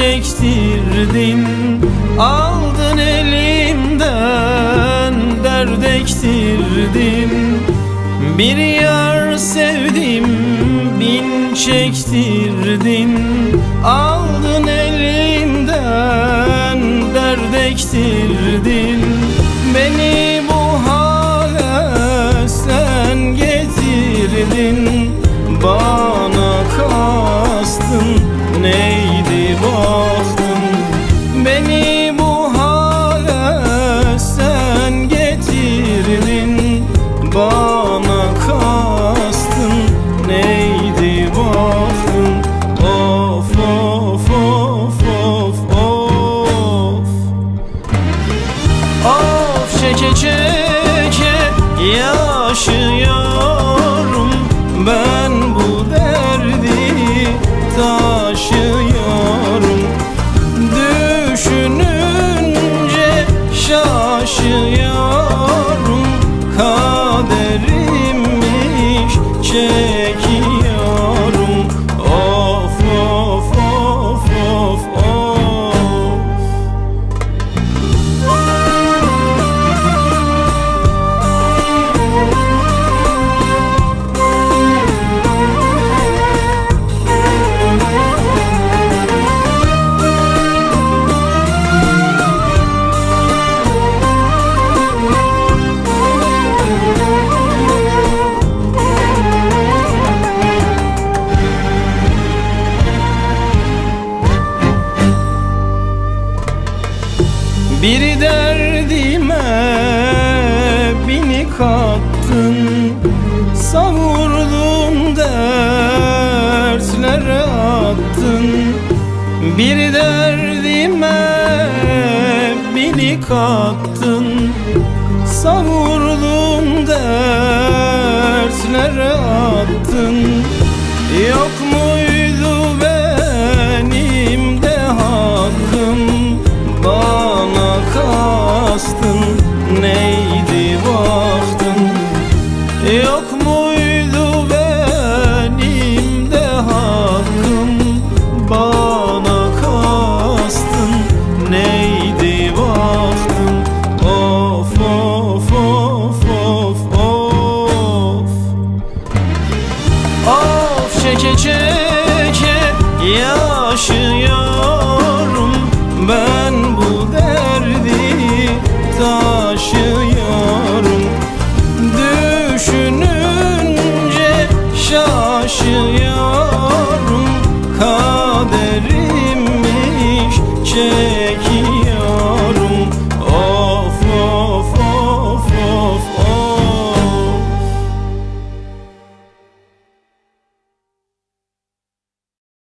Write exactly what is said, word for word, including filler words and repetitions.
çektirdin, aldın elimden dert ektirdin. Bir yar sevdim, bin çektirdin, aldın elimden dert ektirdin. Beni bu hale sen getirdin, bana kastın neydi baktın? Beni bu hale sen getirdin, bana kastın neydi baktın? Of of of of of Of çeke çeke yaşıyorum, ben bu derdi taşıyorum. Düşününce şaşıyorum, kaderimmiş çekiyorum. Of of of of of Bir derdime bini kattın, savurdun dertlere attın. Bir derdime bini kattın, savurdun dertlere